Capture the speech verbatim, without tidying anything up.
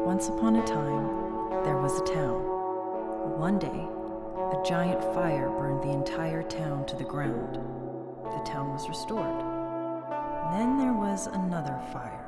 Once upon a time, there was a town. One day, a giant fire burned the entire town to the ground. The town was restored. Then there was another fire.